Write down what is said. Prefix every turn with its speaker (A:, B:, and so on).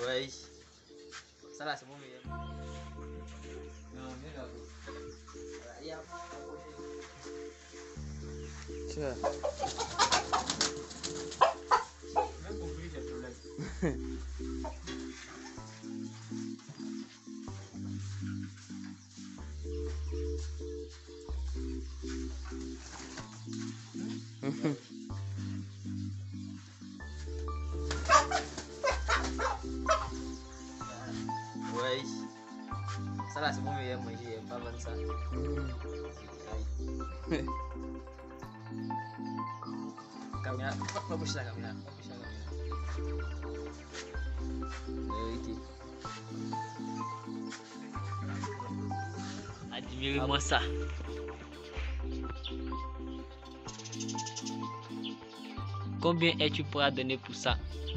A: Ouais. Ça là, c'est mon meilleur.
B: Non, mais là.
A: Tu vois.
B: Même pour ouvrir des problèmes.
A: Ouais. Ça là, c'est mon meilleur. Moi, j'ai pas vendre ça. Caminhar, vai puxar a caminhar, vai puxar a caminhar.
C: Admirez-moi ça. Combien es-tu prêt à donner pour ça?